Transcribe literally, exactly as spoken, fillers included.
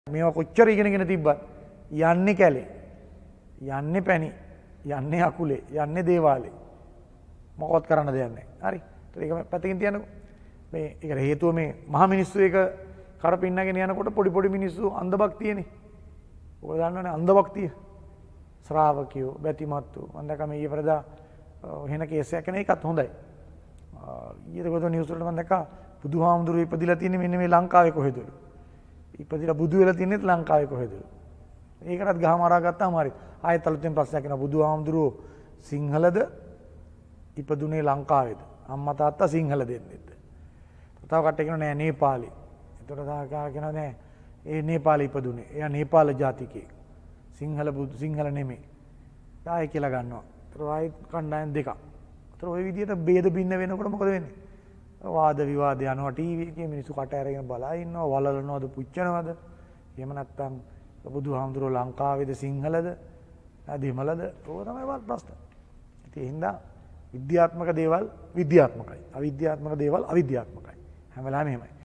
මේවා කොච්චර ඉගෙනගෙන තිබ්බත් යන්නේ කැලේ යන්නේ පැණි යන්නේ අකුලේ යන්නේ දේවාලේ මොකවත් කරන්න දෙයක් නැහැ. හරි. ඒක පැත්තකින් තියන්නකෝ. මේ ඒකට හේතුව මේ මහා මිනිස්සු එක කරපින්නගෙන යනකොට පොඩි පොඩි මිනිස්සු අන්ධ භක්තියනේ. ඔය දන්නවනේ අන්ධ භක්තිය. ශ්‍රාවකයෝ බැතිමත්තු මම දැක්කා මේ ඊපරදා වෙන කේස් එකක් නේ ඒකත් හොඳයි. ඊයේ දවස් නිවුස් වලට මම දැක්කා බුදුහාමුදුරුවෝ ඉපදිලා තියෙන්නේ මෙන්න මේ ලංකාවේ කොහෙදලු. ඉපදිලා බුදු වෙලා තියෙන්නේ ලංකාවේ කොහෙදලු. ඒකටත් ගහමරා ගත්තාම හරි. ආයෙත් අලුතෙන් ප්‍රශ්නයක් එනවා බුදුහාමුදුරුවෝ සිංහලද ඉපදුනේ ලංකාවේද? අම්මා තාත්තා සිංහල දෙන්නෙක්ද? තව කට්ටිය කියනවා නෑ නේපාලි. එතකොට තව කියනවා නෑ ඒ නේපාලි ඉපදුනේ. එයා නේපාල ජාතිකයෙක්. සිංහල බුදු සිංහල නෙමෙයි. ඩායි කියලා ගන්නවා. ඒතර ආයෙත් කණ්ඩායම් දෙකක්. ඒතර ওই විදිහට ભેද බින්න වෙනකොට මොකද වෙන්නේ? වාද විවාද යනවා ටීවී එකේ මිනිස්සු කට ඇරගෙන බලා ඉන්නවා වලලනවද පුච්චනවද? එහෙම නැත්නම් බුදුහාමුදුරුවෝ ලංකාවේද සිංහලද? දෙමළද? ඕක තමයි වත් ප්‍රශ්න. ඉතින් ඒ හින්දා විද්‍යාත්මක දේවල් විද්‍යාත්මකයි. අවිද්‍යාත්මක දේවල් අවිද්‍යාත්මකයි. හැම වෙලාවෙම එහෙමයි.